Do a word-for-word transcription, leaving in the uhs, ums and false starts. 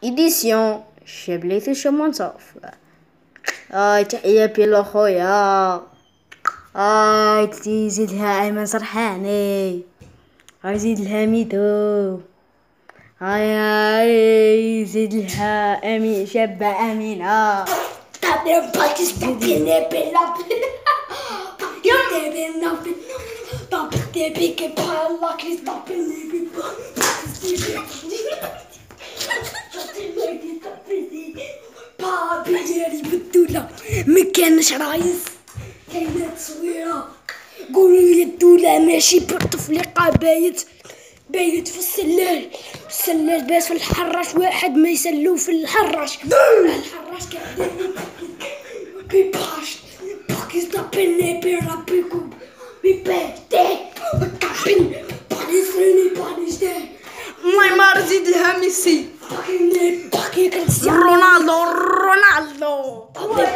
إديسيون شبليث الشمونصوف. آي تحية بيلو خويا. آي تزيد لها أيمن سرحاني. آي زيد لها ميدو. آي آي زيد لها أمي شابة أمينة. T'as pas qui se tape les pélas. T'as des bénins. T'as des piques par la qui se tape les pélas. بابي ديالي بالدولة مكانش رايس كاينة تصويرة. قولوا لي الدولة ماشي بورتفليقة بايت بايت في السلال. السلال بايت في الحراش واحد ما يسلو في الحراش. الحراش كان بيباش باكي ستابيني بيرابيكو بيبيتي كابين بانيسيني بانيستي. نيمار زيد لها ميسي. باكي باكي كريستيانو رونالدو رونالدو.